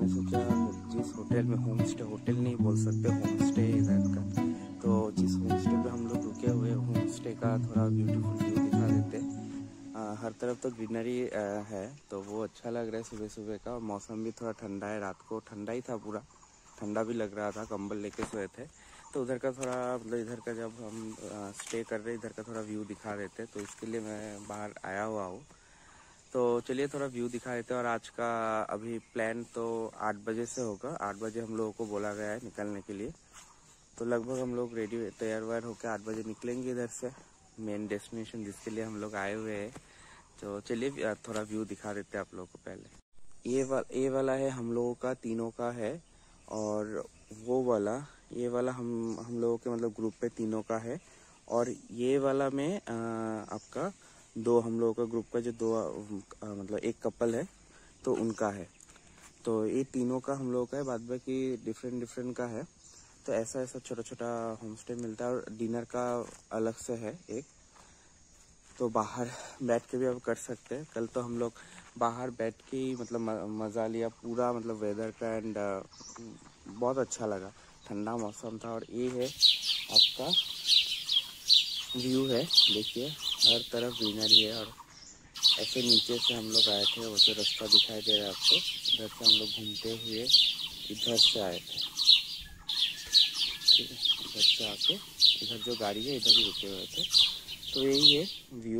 मैंने सोचा जिस होटल में होम स्टे, होटल नहीं बोल सकते, होम स्टे इधर का, तो जिस होम स्टे पे हम लोग रुके हुए होम स्टे का थोड़ा ब्यूटीफुल व्यू दिखा देते। हर तरफ तो ग्रीनरी है, तो वो अच्छा लग रहा है सुबह सुबह का। और मौसम भी थोड़ा ठंडा है, रात को ठंडा ही था, पूरा ठंडा भी लग रहा था, कंबल लेके सोए थे। तो उधर का थोड़ा मतलब इधर का जब हम स्टे कर रहे इधर का थोड़ा व्यू दिखा देते, तो इसके लिए मैं बाहर आया हुआ हूँ। तो चलिए थोड़ा व्यू दिखा देते हैं। और आज का अभी प्लान तो 8 बजे से होगा, 8 बजे हम लोगों को बोला गया है निकलने के लिए। तो लगभग हम लोग रेडी तैयार वार होकर 8 बजे निकलेंगे इधर से, मेन डेस्टिनेशन जिसके लिए हम लोग आए हुए हैं। तो चलिए थोड़ा व्यू दिखा देते हैं आप लोगों को। पहले ये वाला है हम लोगों का, तीनों का है। और वो वाला, ये वाला हम लोगों के मतलब ग्रुप पे तीनों का है। और ये वाला में आपका दो हम लोगों का ग्रुप का जो दो मतलब एक कपल है तो उनका है। तो ये तीनों का हम लोगों का है, बाद बाकी डिफरेंट का है। तो ऐसा छोटा छोटा होम स्टे मिलता है। और डिनर का अलग से है एक, तो बाहर बैठ के भी आप कर सकते हैं। कल तो हम लोग बाहर बैठ के ही मतलब मज़ा लिया पूरा, मतलब वेदर का। एंड बहुत अच्छा लगा, ठंडा मौसम था। और ये है आपका व्यू है, देखिए हर तरफ ग्रीनरी है। और ऐसे नीचे से हम लोग आए थे, वो जो रास्ता दिखाई दे रहा है आपको, इधर से हम लोग घूमते हुए इधर से आए थे। ठीक है, इधर से आके इधर जो गाड़ी है इधर ही रुके हुए थे। तो यही है व्यू।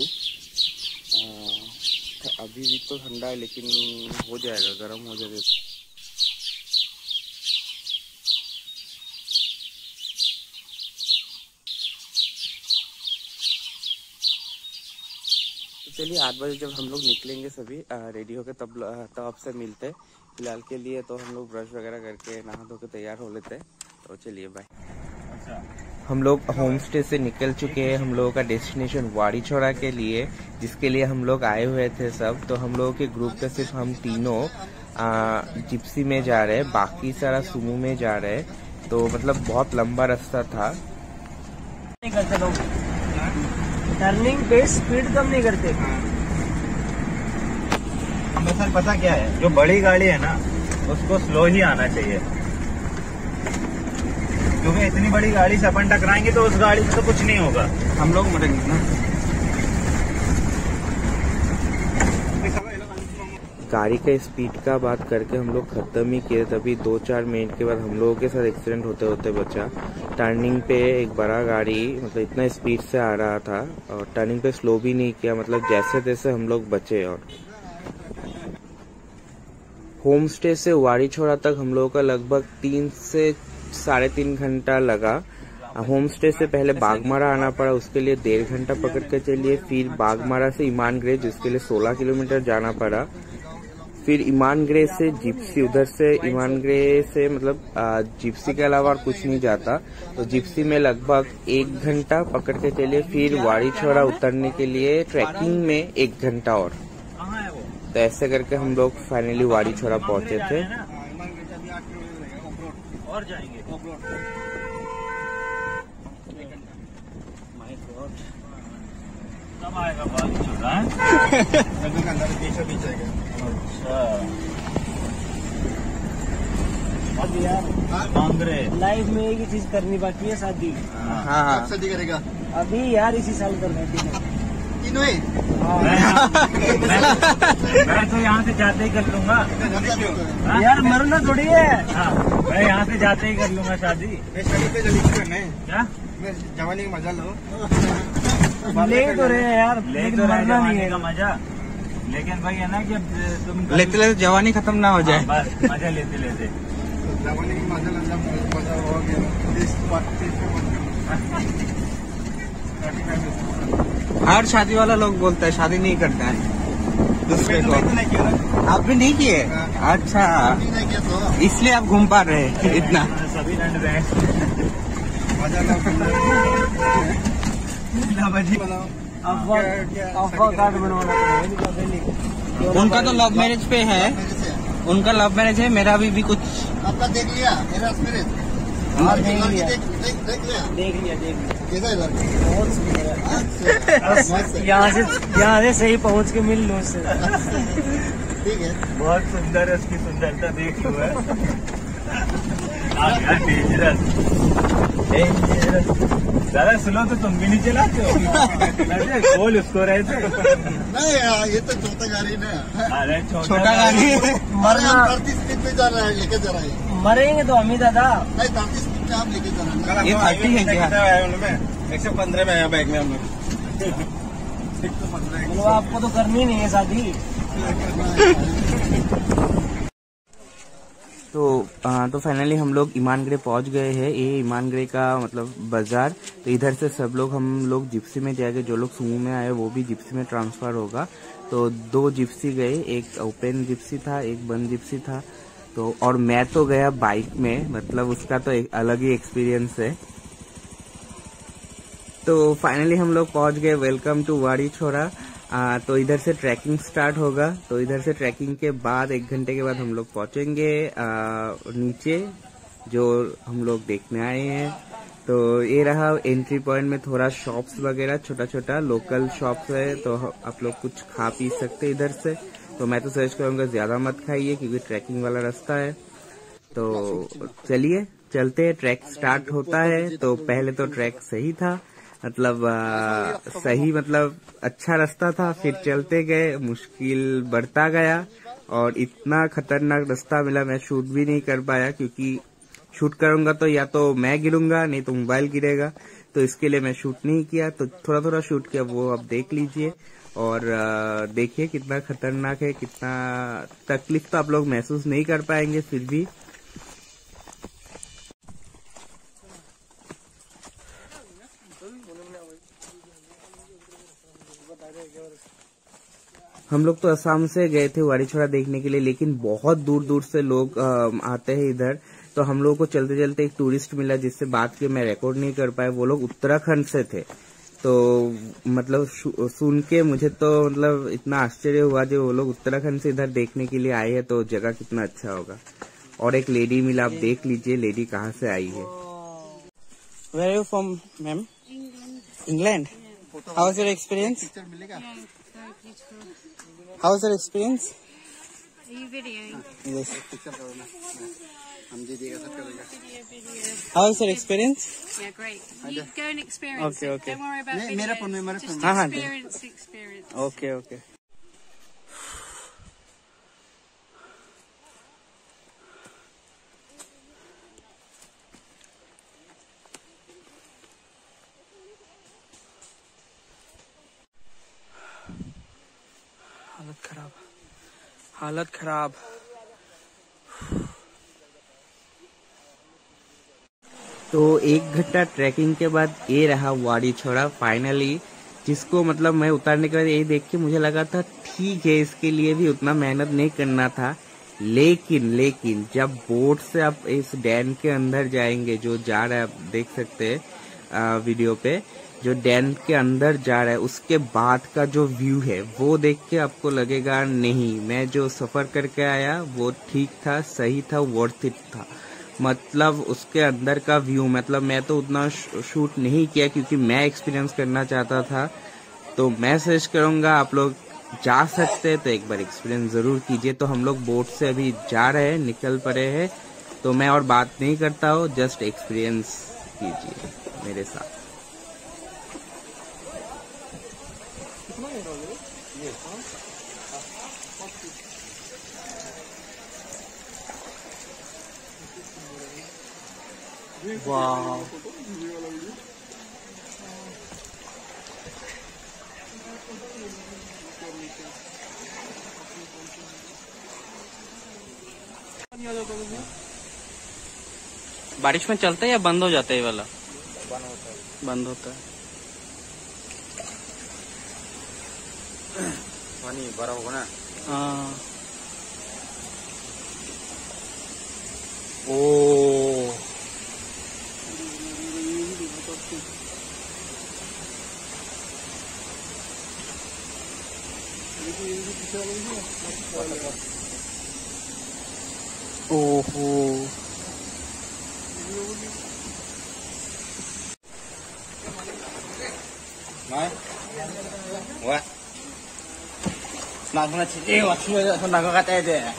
अभी भी तो ठंडा है, लेकिन हो जाएगा, गर्म हो जाएगा। चलिए 8 बजे जब हम लोग निकलेंगे सभी रेडी होकर, तब आपसे मिलते हैं। फिलहाल के लिए तो हम लोग ब्रश वगैरह करके नहा धो के तैयार हो लेते हैं। तो चलिए बाय। हम लोग होम स्टे से निकल चुके हैं। हम लोगों का डेस्टिनेशन वाड़ी छोड़ा के लिए, जिसके लिए हम लोग आए हुए थे सब। तो हम लोगों के ग्रुप का सिर्फ हम तीनों जिप्सी में जा रहे हैं, बाकी सारा सुमो में जा रहे हैं। तो मतलब बहुत लंबा रास्ता था। टर्निंग पे स्पीड कम नहीं करते। हमें सर पता क्या है, जो बड़ी गाड़ी है ना उसको स्लो ही आना चाहिए, क्योंकि इतनी बड़ी गाड़ी से अपन टकराएंगे तो उस गाड़ी से तो कुछ नहीं होगा, हम लोग मरेंगे ना। गाड़ी का स्पीड का बात करके हम लोग खत्म ही किए, तभी 2-4 मिनट के बाद हम लोगों के साथ एक्सीडेंट होते होते बचा। टर्निंग पे एक बड़ा गाड़ी मतलब इतना स्पीड से आ रहा था और टर्निंग पे स्लो भी नहीं किया, मतलब जैसे तैसे हम लोग बचे। और होम स्टे से वाड़ी छोड़ा तक हम लोगों का लगभग 3 से 3.5 घंटा लगा। होम स्टे से पहले बागमारा आना पड़ा, उसके लिए 1.5 घंटा पकड़ के चलिए। फिर बागमारा से ईमानगरे, जिसके लिए 16 किलोमीटर जाना पड़ा। फिर ईमानगरे से जिप्सी, उधर से ईमानगरे से मतलब जिप्सी के अलावा और कुछ नहीं जाता। तो जिप्सी में लगभग 1 घंटा पकड़ के चलिए। फिर वाड़ी छोड़ा उतरने के लिए ट्रैकिंग में 1 घंटा और। तो ऐसे करके हम लोग फाइनली वाड़ी छोड़ा पहुंचे थे। और जाएंगे कब आएगा वाड़ी छोड़ा है? अच्छा अब यार लाइफ में एक ही चीज करनी बाकी है, शादी। हाँ, शादी करेगा अभी यार इसी साल करना है। मैं तो यहाँ से जाते ही कर लूंगा यार, मरना थोड़ी है। मैं यहाँ से जाते ही कर लूंगा शादी। शादी पे जल्दी करना है क्या? जवानी का मजा लो। ले तो रहे हैं यार, लेकिन मरना नहीं है का मजा। लेकिन भाई है ना कि अब तुम लेते लेते जवानी खत्म ना हो जाए। बस मजा लेते लेते जवानी की मजा हो गया। हर शादी वाला लोग बोलता है शादी नहीं करता है दूसरे को। आप भी नहीं किए? अच्छा, इसलिए आप घूम पा रहे हैं इतना। सभी रंड रहे अफवाह कार्ड बनवाना पड़ेगा। उनका तो लव मैरिज पे है, उनका लव मैरिज है, मेरा भी कुछ आपका देख लिया, मेरा देख लिया। कैसा है बहुत सुंदर है। यहाँ से सही पहुँच के मिल लो उससे। ठीक है। बहुत सुंदर है, उसकी सुंदरता देख लो है। डेंजरस ज्यादा स्लो तो तुम भी नहीं चलाते हो। खोल उसको रहे थे। नहीं यार, ये तो छोटा गाड़ी ना। अरे छोटा गाड़ी अरे हम 30 स्पीड पे जा रहे हैं, लेके जा रहे हैं। मरेंगे तो हम ही दादा। नहीं 30 स्पीड पे आप लेके जा रहे हैं। ये 30 है क्या? 115 में है बैग में हम लोग। तो आपको तो करनी नहीं है शादी। तो फाइनली हम लोग ईमानगढ़ पहुंच गए हैं। ये ईमानगढ़ का मतलब बाजार। तो इधर से सब लोग हम लोग जिप्सी में जाएंगे। जो लोग सुमो में आए वो भी जिप्सी में ट्रांसफर होगा। तो 2 जिप्सी गए, एक ओपन जिप्सी था, एक बंद जिप्सी था। तो और मैं तो गया बाइक में, मतलब उसका तो एक अलग ही एक्सपीरियंस है। तो फाइनली हम लोग पहुंच गए। वेलकम टू वाड़ी छोरा। तो इधर से ट्रैकिंग स्टार्ट होगा। तो इधर से ट्रैकिंग के बाद 1 घंटे के बाद हम लोग पहुंचेंगे नीचे, जो हम लोग देखने आए हैं। तो ये रहा एंट्री पॉइंट में थोड़ा शॉप्स वगैरह, छोटा छोटा लोकल शॉप्स है। तो आप लोग कुछ खा पी सकते इधर से। तो मैं तो सजेस्ट करूंगा ज्यादा मत खाइए, क्योंकि ट्रैकिंग वाला रास्ता है। तो चलिए चलते हैं। ट्रैक स्टार्ट होता है। तो पहले तो ट्रैक सही था, मतलब सही मतलब अच्छा रास्ता था। फिर चलते गए, मुश्किल बढ़ता गया और इतना खतरनाक रास्ता मिला, मैं शूट भी नहीं कर पाया। क्योंकि शूट करूंगा तो या तो मैं गिरूंगा, नहीं तो मोबाइल गिरेगा। तो इसके लिए मैं शूट नहीं किया। तो थोड़ा थोड़ा शूट किया, वो आप देख लीजिए। और देखिए कितना खतरनाक है, कितना तकलीफ तो आप लोग महसूस नहीं कर पाएंगे फिर भी। हम लोग तो असम से गए थे वाड़ी छोरा देखने के लिए, लेकिन बहुत दूर दूर से लोग आते हैं इधर। तो हम लोगों को चलते चलते एक टूरिस्ट मिला, जिससे बात की मैं रिकॉर्ड नहीं कर पाया। वो लोग उत्तराखंड से थे। तो मतलब सुन के मुझे तो मतलब इतना आश्चर्य हुआ, जो वो लोग उत्तराखंड से इधर देखने के लिए आए हैं। तो जगह कितना अच्छा होगा। और एक लेडी मिला, आप देख लीजिए लेडी कहाँ से आई है। Where are you from, ma'am? England. How was your experience? मिलेगा। How was your experience? Are you videoing? Yes. हम दीजिएगा, सब करेगा। How was your experience? Yeah, great. You go and experience Okay, it. okay. Don't worry about मेरा videos. Phone में, मेरा Just phone में। हाँ, experience. Okay, okay. हालत खराब। तो 1 घंटा ट्रैकिंग के बाद ये रहा वाड़ी छोरा फाइनली, जिसको मतलब मैं उतारने के बाद यही देख के मुझे लगा था ठीक है, इसके लिए भी उतना मेहनत नहीं करना था। लेकिन जब बोट से आप इस डैम के अंदर जाएंगे, जो जा रहा है आप देख सकते हैं वीडियो पे, जो डैम के अंदर जा रहा है, उसके बाद का जो व्यू है वो देख के आपको लगेगा नहीं, मैं जो सफर करके आया वो ठीक था, सही था, वर्थ इट था। मतलब उसके अंदर का व्यू, मतलब मैं तो उतना शूट नहीं किया क्योंकि मैं एक्सपीरियंस करना चाहता था। तो मैं सजेस्ट करूंगा आप लोग जा सकते हैं तो एक बार एक्सपीरियंस जरूर कीजिए। तो हम लोग बोट से अभी जा रहे हैं, निकल पड़े हैं। तो मैं और बात नहीं करता हूँ, जस्ट एक्सपीरियंस कीजिए मेरे साथ। वाह, बारिश में चलता है या बंद हो जाता है ये वाला? बंद होता है। पानी भरा होगा ना। हाँ। ओ, ओहो, What? 나중에 진짜 맞추면서 나가야 돼.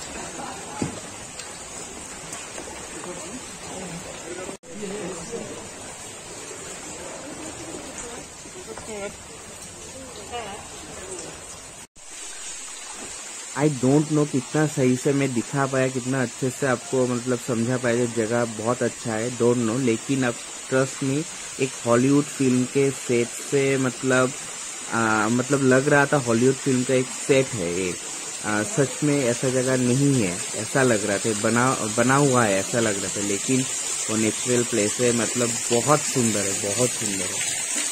आई डोंट नो कितना सही से मैं दिखा पाया, कितना अच्छे से आपको मतलब समझा पाया। जगह बहुत अच्छा है, डोंट नो, लेकिन अब ट्रस्ट मी, एक हॉलीवुड फिल्म के सेट से मतलब लग रहा था हॉलीवुड फिल्म का एक सेट है ये। सच में ऐसा जगह नहीं है, ऐसा लग रहा था, बना हुआ है ऐसा लग रहा था, लेकिन वो नेचुरल प्लेस है, मतलब बहुत सुंदर है, बहुत सुंदर है।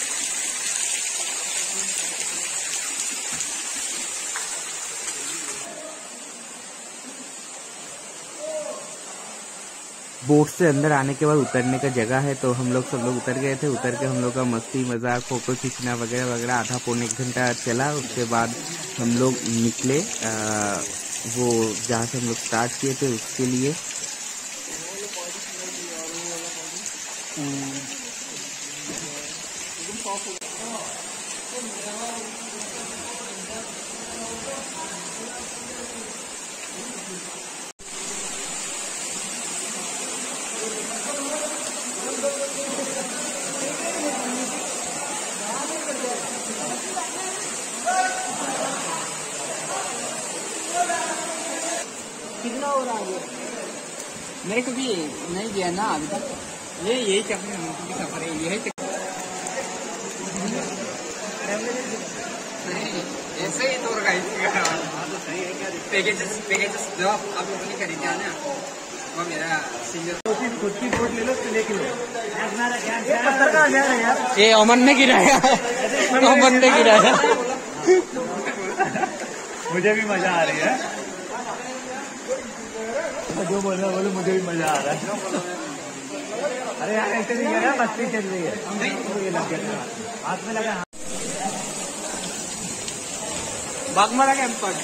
बोट से अंदर आने के बाद उतरने का जगह है, तो हम लोग सब लोग उतर गए थे। उतर के हम लोग का मस्ती मजाक फोटो खींचना वगैरह वगैरह आधा पौने एक घंटा चला। उसके बाद हम लोग निकले वो जहाँ से हम लोग स्टार्ट किए थे उसके लिए। कितना हो रहा है? मेरे को भी नहीं गया ना अभी तक। ये यही सफर है, यही ऐसे ही टूर गाइड पैकेजेस जो आप लोगों ने खरीदा ना, वो मेरा सिंगल खुद की बोट ले लो तो लेके लो। ये अमन ने गिराया, अमन ने गिराया। मुझे भी मजा आ रही है, जो बोल रहा बोलो, मुझे भी मजा आ रहा है। अरे यार ऐसे नहीं कर रहा, मस्ती चल रही है। ये लग गया हाथ में लगा, बागमारा कैंपस,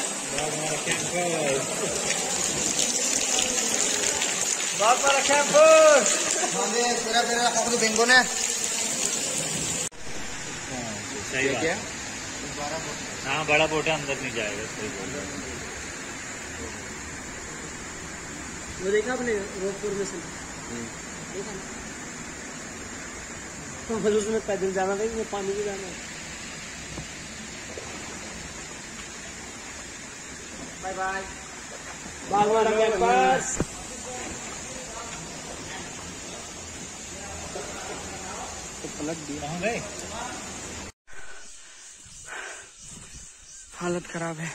बागमारा कैंपस। तेरा पकड़ो बेंगो ने। सही बात है। हाँ बड़ा बोट है, अंदर नहीं जाएगा। सही बोल रहा है। वो देखा आपने रोडपुर में से देखा ना, तो उसमें पैदल जाना था, इसमें पानी भी जाना है। Bye bye. बागवाड़ा कैंपस। पलट दिया, कहाँ गए? हालत खराब है।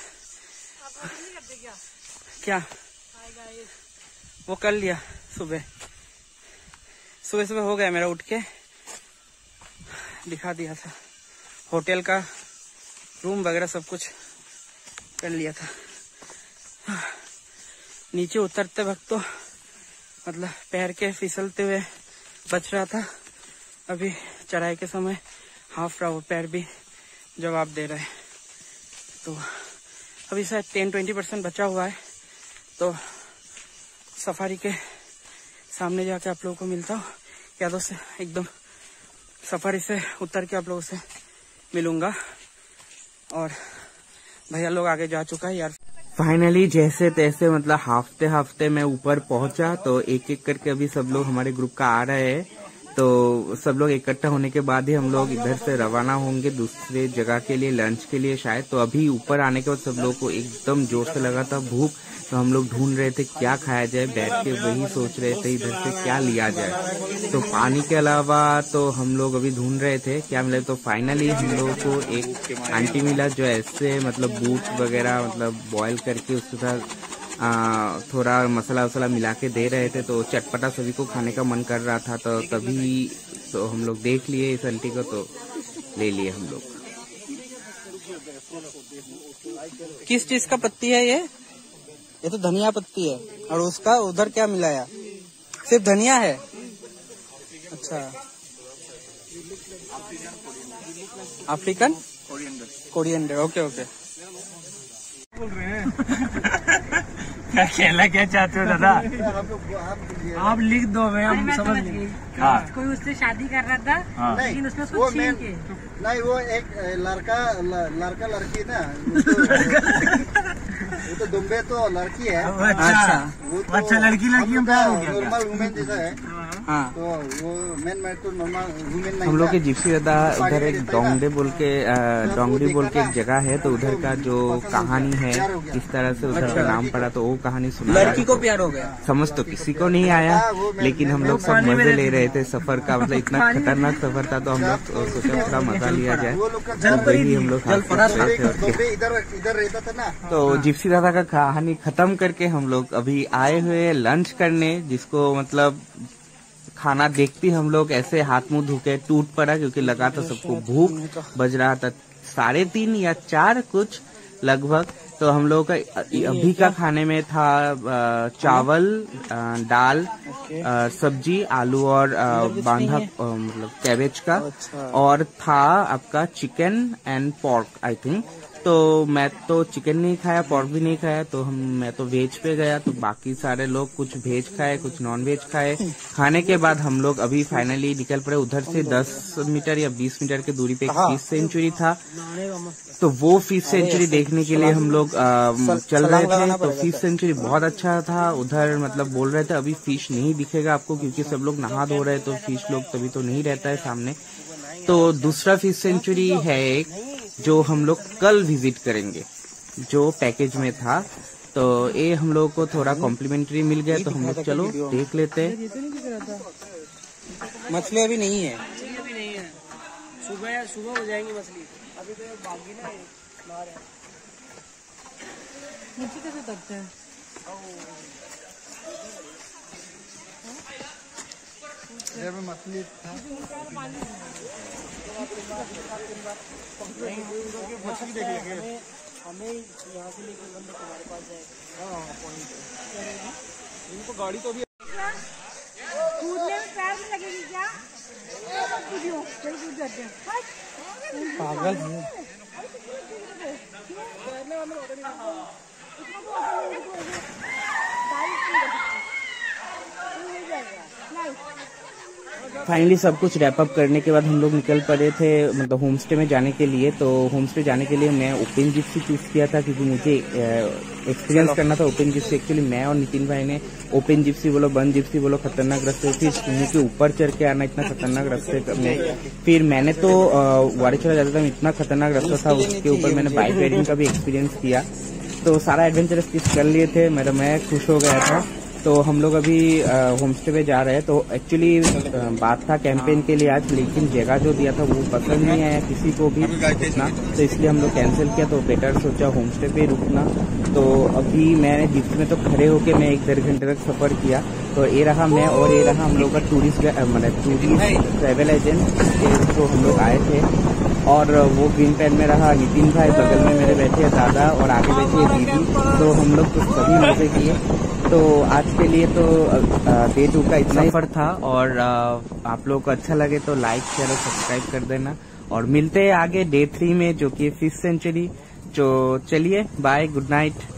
क्या वो कर लिया, सुबह सुबह हो गया मेरा, उठ के दिखा दिया था। होटल का रूम वगैरह सब कुछ कर लिया था। नीचे उतरते वक्त तो मतलब पैर के फिसलते हुए बच रहा था। अभी चढ़ाई के समय हाफ रहा, वो पैर भी जवाब दे रहा है। तो अभी शायद 10-20% बचा हुआ है, तो सफारी के सामने जाके आप लोगों को मिलता हूँ, या तो से एकदम सफारी से उतर के आप लोगों से मिलूंगा। और भैया लोग आगे जा चुका है यार। फाइनली जैसे तैसे मतलब हफ्ते मैं ऊपर पहुंचा, तो एक एक करके अभी सब लोग हमारे ग्रुप का आ रहे हैं। तो सब लोग इकट्ठा होने के बाद ही हम लोग इधर से रवाना होंगे दूसरे जगह के लिए, लंच के लिए शायद। तो अभी ऊपर आने के बाद सब लोग को एकदम जोर से लगा था भूख, तो हम लोग ढूंढ रहे थे क्या खाया जाए, बैठ के वही सोच रहे थे इधर से क्या लिया जाए। तो पानी के अलावा तो हम लोग अभी ढूंढ रहे थे क्या मिले। तो फाइनली हम लोगों को एक आंटी मिला जो ऐसे मतलब बूट वगैरह मतलब बॉयल करके उसके साथ थोड़ा मसाला वसाला मिला के दे रहे थे। तो चटपटा सभी को खाने का मन कर रहा था, तो तभी तो हम लोग देख लिए इस आंटी को, तो ले लिए हम लोग। किस चीज का पत्ती है ये? ये तो धनिया पत्ती है। और उसका उधर क्या मिलाया? सिर्फ धनिया है? अच्छा, अफ्रीकन कोरिएंडर। Okay okay. बोल रहे हैं क्या कहना क्या चाहते हो दादा? आप लिख दो, मैं हम समझ गए। हाँ। कोई उससे शादी कर रहा था, हाँ। लेकिन उसने वो उसको छीन मैं- के। नहीं, वो एक लड़का लड़की ना, वो तो दुम्बे तो लड़की है। अच्छा वो अच्छा, लड़की में प्यार हो गया। नॉर्मल वुमेन जैसा है। हाँ। तो वो मैन तो नॉर्मल वुमेन नहीं। हम लोग के था। जिप्सी दादा उधर एक डोंगडे बोल के एक जगह है, तो उधर का जो कहानी है किस तरह से उधर का नाम पड़ा, तो वो कहानी सुना। लड़की को प्यार हो गया। समझ तो किसी को नहीं आया, लेकिन हम लोग सब मजे ले रहे थे सफर का। मतलब इतना खतरनाक सफर था, तो हम लोग सोचा थोड़ा मजा लिया जाए, वो लोग का तो वही हम लोग हाथ जलपरा से रहे थे और क्या। दुम्बे इधर रहता था ना। तो जिप्सी दादा का कहानी खत्म करके हम लोग अभी आए हुए लंच करने, जिसको मतलब खाना देखते हम लोग ऐसे हाथ मुंह धोके टूट पड़ा, क्योंकि लगा था सबको भूख। बज रहा था 3:30 या 4 कुछ लगभग। तो हम लोग का अभी का खाने में था चावल, दाल, सब्जी, आलू और बांधा मतलब कैबेज का, और था आपका chicken and pork I think. तो मैं तो चिकन नहीं खाया, पोर्क भी नहीं खाया, तो मैं तो वेज पे गया। तो बाकी सारे लोग कुछ वेज खाए, कुछ नॉन वेज खाए। खाने के बाद हम लोग अभी फाइनली निकल पड़े। उधर से 10 मीटर या 20 मीटर की दूरी पे एक फिश सेंचुरी था, तो वो फिश सेंचुरी देखने के लिए हम लोग चल रहे थे। तो फिश सेंचुरी बहुत अच्छा था। उधर मतलब बोल रहे थे अभी फिश नहीं दिखेगा आपको, क्योंकि सब लोग नहा धो रहे, तो फिश लोग तभी तो नहीं रहता है सामने। तो दूसरा फिश सेंचुरी है एक, जो हम लोग कल विजिट करेंगे, जो पैकेज में था। तो ये हम लोग को थोड़ा कॉम्प्लीमेंट्री मिल गया, तो हम लोग चलो देख लेते हैं। मछली अभी नहीं है। अभी नहीं है, सुबह हो जाएंगी मछली। अभी तो बागी ना मार है। नीचे कैसे तकते हैं? मछली था। मछली देख लेंगे। हमें यहाँ से लेकर बंदे तुम्हारे पास जाएगा। इनको गाड़ी तो भी कूदने में पैर में लगेगी क्या? कूदियो, चल कूद जाते हैं। पागल है। फाइनली सब कुछ रैप अप करने के बाद हम लोग निकल पड़े थे मतलब होम स्टे में जाने के लिए। तो होम स्टे जाने के लिए मैं ओपन जिप्सी चूज किया था, क्योंकि मुझे एक्सपीरियंस करना था ओपन जिप्सी। एक्चुअली मैं और नितिन भाई ने ओपन जिप्सी बोलो, बंद जिप्सी बोलो, खतरनाक रास्ते थी। उन्हीं के ऊपर चढ़ के आना इतना खतरनाक रास्ते में। फिर मैंने तो वारीचौरा जाता था, इतना खतरनाक रास्ता था, उसके ऊपर मैंने बाइक राइडिंग का भी एक्सपीरियंस किया। तो सारा एडवेंचरस चीज कर लिए थे, मैं खुश हो गया था। तो हम लोग अभी होम स्टे पे जा रहे हैं। तो एक्चुअली बात था कैंपेन के लिए आज, लेकिन जगह जो दिया था वो पसंद नहीं आया किसी को भी रुकना, तो इसलिए हम लोग कैंसिल किया। तो बेटर सोचा होम स्टे पे रुकना। तो अभी मैंने जिप्सी में तो खड़े होके मैं 1-1.5 घंटे तक सफर किया। तो ये रहा मैं, और ये रहा हम लोग का टूरिस्ट ट्रैवल एजेंट, जो हम लोग आए थे। और वो ग्रीन पेन में रहा नितिन भाई, बगल में मेरे बैठे दादा, और आगे बैठी है दीदी। तो हम लोग तो सभी मजे किए। तो आज के लिए तो डे 2 का इतना ही सफर था। और आप लोगों को अच्छा लगे तो लाइक शेयर और सब्सक्राइब कर देना। और मिलते हैं आगे डे 3 में, जो कि फिश सेंचुरी। तो चलिए बाय, गुड नाइट।